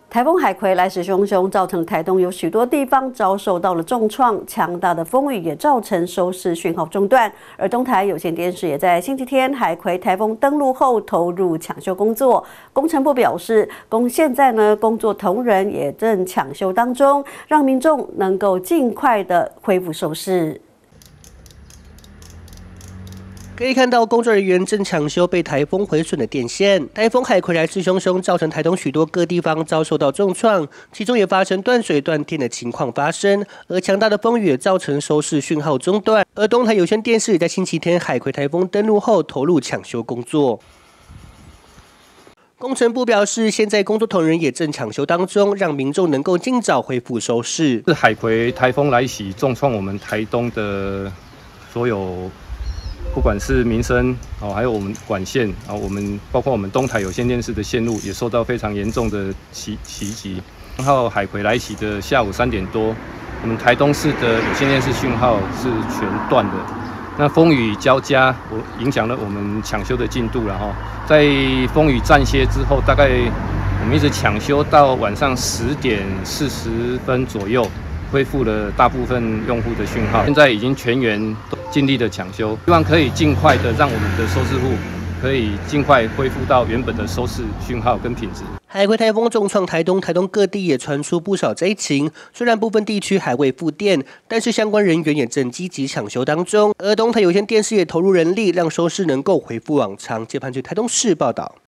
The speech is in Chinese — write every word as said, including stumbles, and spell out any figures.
台风海葵来势汹汹，造成台东有许多地方遭受到了重创，强大的风雨也造成收视讯号中断。而东台有线电视也在星期天海葵台风登陆后投入抢修工作。工程部表示，工现在呢工作同仁也正抢修当中，让民众能够尽快的恢复收视。 可以看到，工作人员正抢修被台风毁损的电线。台风海葵来势汹汹，造成台东许多各地方遭受到重创，其中也发生断水断电的情况发生。而强大的风雨也造成收视讯号中断。而东台有线电视也在星期天海葵台风登陆后投入抢修工作。 工程部表示，现在工作同仁也正抢修当中，让民众能够尽早恢复收视。 是海葵台风来袭，重创我们台东的所有。 不管是民生哦，还有我们管线啊，我们包括我们东台有线电视的线路也受到非常严重的袭袭击。然后海葵来袭的下午三点多，我们台东市的有线电视讯号是全断的。那风雨交加，我影响了我们抢修的进度了哈。在风雨暂歇之后，大概我们一直抢修到晚上十点四十分左右。 恢复了大部分用户的讯号，现在已经全员尽力的抢修，希望可以尽快的让我们的收视户可以尽快恢复到原本的收视讯号跟品质。 海葵台风重创台东，台东各地也传出不少灾情。虽然部分地区还未复电，但是相关人员也正积极抢修当中。而东台有线电视也投入人力，让收视能够恢复往常。接盘据台东市报道。